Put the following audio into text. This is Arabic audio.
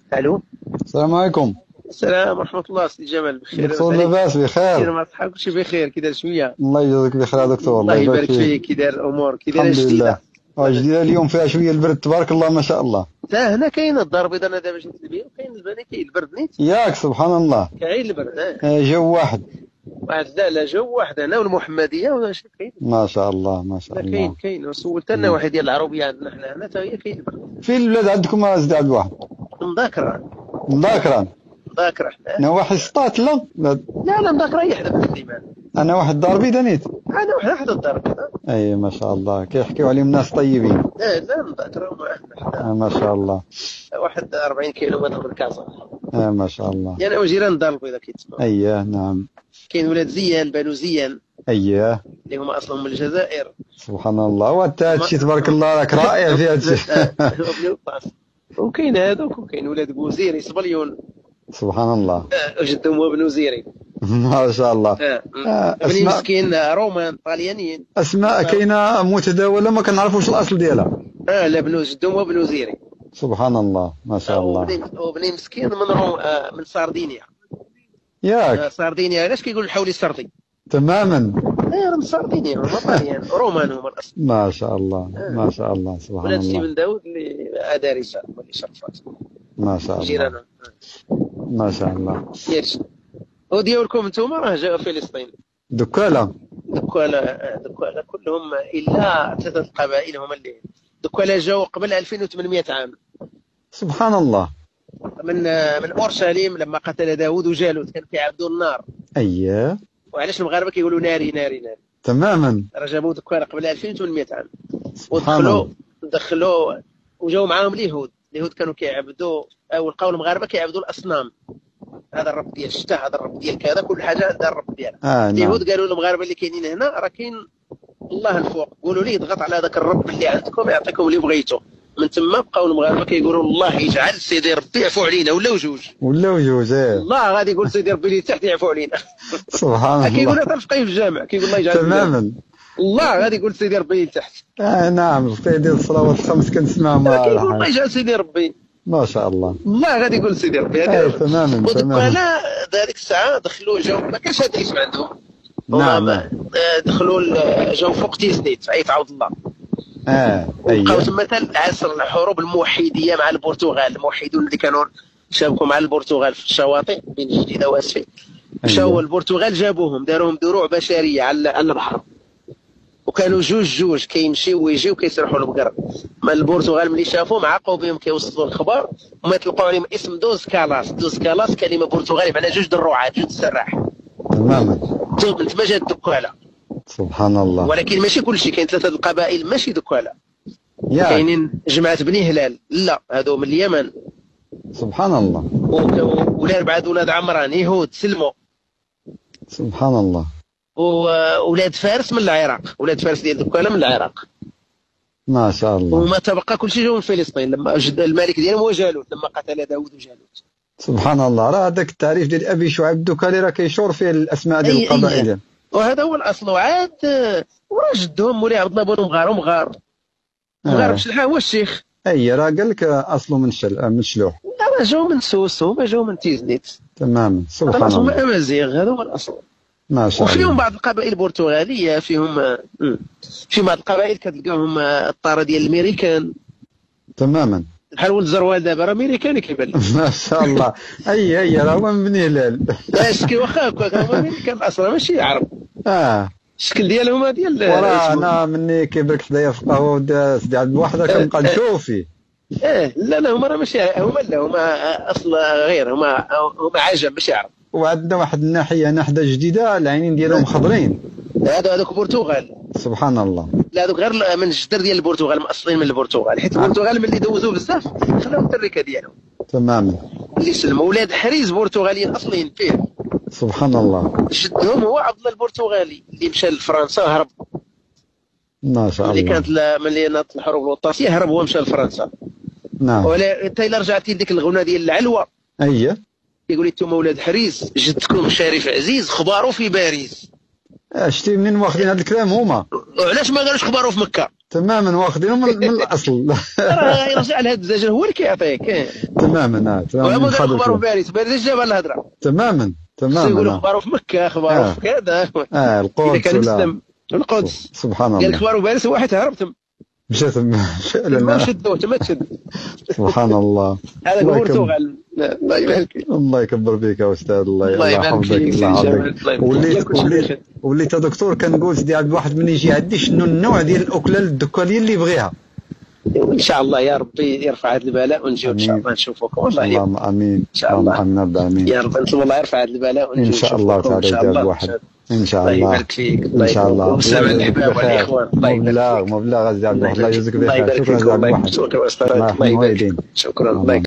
الو. السلام عليكم. السلام ورحمة الله. سي جمال بخير؟ دكتور لاباس كي بخير؟ ما صحاب كلشي بخير؟ كي داير شوية؟ الله يجزاك بخير يا دكتور، الله الله يبارك يبارك فيك. فيك. كي داير الأمور؟ كي دايرة الحمد لله. جديدة؟ جديدة اليوم فيها شوية البرد تبارك الله ما شاء الله. تا هنا كاين الدار البيضاء، أنا دابا جيت لبيا وكاين البني كاين البرد نيت. ياك سبحان الله. كاين البرد جو واحد. واحد لا جو واحد هنا والمحمدية ولا شي كاين. ما شاء الله ما شاء لا الله. كاين وسولت أنا واحد ديال العربية عندنا حنا هنا تا هي كاين البرد. فين البلاد عندكم أسيدي عبد الواحد؟ مذاكرة. مذاكرة. مذاكرة حنا. نواحي سطات لا؟ لا مذاكرة يحدى في الديمان. أنا واحد الدار بيضا نيت. أنا واحد الدار البيضاء. أي ما شاء الله كيحكيو عليهم ناس طيبين. لا مذاكرة وما ما شاء الله. واحد 40 كيلومتر من كازا. ما شاء الله. يعني وجيران الدار البيضاء كيتسمى. أيه نعم. كاين ولاد زيان بنو زيان أيه اللي هما اصلهم من الجزائر. سبحان الله. وانت هادشي تبارك الله راك رائع في هادشي. وكاين هذوك وكاين ولاد بوزيري صبليون. سبحان الله. جدهم هو بنو زيري. ما شاء الله. بني مسكين رومان طاليانيين. اسماء كاينه متداوله ما كنعرفوش الاصل ديالها. لا بنو جدهم هو بنو زيري. سبحان الله ما شاء الله. وبني مسكين من ساردينيا. ياك ساردينيا علاش كيقولوا الحولي السردي؟ تماما. من ساردينيا هما طاليان رومان هما الاصل. ما شاء الله ما شاء الله سبحان ولاد الله. سي بن داود اللي ادارسه اللي شرفات. ما شاء الله جيراننا. ما شاء الله. ياك وديالكم انتم راه جاوا فلسطين. دكاله دكاله كلهم الا 3 قبائل هما اللي دكاله جاوا قبل 2800 عام. سبحان الله. من اورشليم لما قتل داوود وجالوت كانوا كيعبدوا النار. اييه. وعلاش المغاربه كيقولوا ناري ناري ناري؟ تماما. راه جابوا دكاله قبل 2800 عام. سبحان الله. ودخلوا وجاوا معاهم اليهود كانوا كيعبدوا او لقاو المغاربه كيعبدوا الاصنام. هذا الرب ديال الشتاء، هذا الرب ديال كذا، كل حاجه عندها الرب ديالها. اليهود قالوا للمغاربه اللي كاينين هنا راه كاين الله الفوق، قولوا ليه يضغط على هذاك الرب اللي عندكم يعطيكم اللي بغيتوا. من تما بقاو المغاربه كيقولوا الله يجعل سيدي ربي يعفو علينا ولاو جوج. الله غادي يقول سيدي ربي اللي تحت يعفو علينا. سبحان الله. كيقول هذا الفقيه في الجامع كيقول الله يجعل تماما. الله غادي يقول سيدي ربي اللي تحت. نعم الفقيه ديال الصلوات الخمس كنسمعهم. كيقول الله يجعل سيدي ربي. ما شاء الله. الله غادي يقول سيدي ربي. تماما. ودكانا ذلك الساعه دخلوا جاو ما كانش هذا الاسم عندهم. نعم. دخلوا جاو فوق تيزنيت في عيط عوض الله. بقاو تما عصر الحروب الموحديه مع البرتغال. الموحدون اللي كانوا شابكوا مع البرتغال في الشواطئ بين جديده واسفي. مشاو البرتغال جابوهم داروهم دروع بشريه على البحر. وكانوا جوج كيمشيو ويجيو كيسرحوا البقر. ما البرتغال ملي شافوهم عاقوا بهم كيوصلوا الخبر وما يطلقوا عليهم اسم دوز كالاس كلمه برتغاليه معناها جوج دروعات جوج سراح. تماما. تما جات الدكاله. سبحان الله. ولكن ماشي كلشي، كاين 3 القبائل ماشي دكاله. كاينين جماعه بني هلال لا هذو من اليمن. سبحان الله. ولاد عمران يهود سلموا. سبحان الله. وولاد فارس من العراق، ولاد فارس ديال دكاله من العراق. ما شاء الله. وما تبقى كلشي جاو من فلسطين لما الملك ديالهم هو جالوت لما قتل داوود وجالوت. سبحان الله. راه هذاك التعريف ديال ابي شعيب الدكالي راه كيشور فيه الاسماء ديال القبائل. وهذا هو الاصل. وعاد وراه جدهم مولاي عبد الله بن مغار بشلحه هو الشيخ. راه قال لك اصله من شلوح. لا راه جاو من سوس وما جاو من تيزنيت. تماما. سبحان الله. هما امازيغ هذا هو الاصل. ما شاء الله. وفيهم بعض القبائل البرتغاليه فيهم بعض القبائل كتلقاهم الطاره ديال الامريكان. تماما. بحال ولد زروال دابا راه امريكاني كيبان. ما شاء الله. راه هو من بني هلال. شكي واخا هما امريكان اصلا ماشي عرب. الشكل ديالهم ديال وراه انا مني كيبرك حدايا في القهوه ودا سيدي عبد الواحد كنبقى نشوف فيه. لا هما راه ماشي هما اصل غير هما عجم ماشي عرب. وعندنا واحد الناحيه هنا حدا جديده العينين ديالهم خضرين. هذوك البرتغال. سبحان الله. لا هذوك غير من الجدر ديال البرتغال مأصلين من البرتغال حيت البرتغال ملي دوزوا بزاف خلاو التركه ديالهم. تماما. اللي سلموا ولاد حريز برتغاليين اصليين فيه. سبحان الله. جدهم هو عبد الله البرتغالي اللي مشى لفرنسا وهرب. ما شاء الله. اللي كانت ملي ناضت الحروب الوطنيه هرب هو مشى لفرنسا. نعم. ولا انت الا رجعتي لديك الغنى ديال العلوه. يقول لي انتم ولاد حريز جدكم شريف عزيز خبارو في باريس. شتي منين واخدين هذا الكلام هما؟ وعلاش ما قالوش خبارو في مكه؟ تماما واخذينهم من الاصل. راه يرجع لهذا الدجاج هو اللي كيعطيك. تماما تماما. وابو قال اخبارو في باريس، باريس جاب الهضره. تماما يقول اخبارو في مكه، اخبارو في كذا. القدس اذا كان مسلم القدس سبحان الله. قال اخبارو في باريس واحد هرب تم مشى تما فعلا. ما شدوه تما تشد. سبحان الله. هذا هو البرتغال. الله يبارك فيك. الله يكبر بك يا استاذ. الله يحفظك. وليت دكتور كنقول سيدي عبد الواحد من يجي عندي شنو النوع ديال الاكله الدكاليه اللي يبغيها. ان شاء الله يا ربي يرفع هذا البلاء ونجيو ان شاء الله نشوفكم. والله اللهم امين ان شاء الله. امين يا رب. نطلب الله يرفع هذا البلاء ونجيو ان شاء الله تعالى. عبد الواحد ان شاء الله. الله يبارك فيك. ان شاء الله. والسلام على الاحباب والاخوان. مبلغ عبد الواحد. الله يجزيك بخير. شكرا عبد الواحد. شكرا استاذ. الله يبارك. شكرا.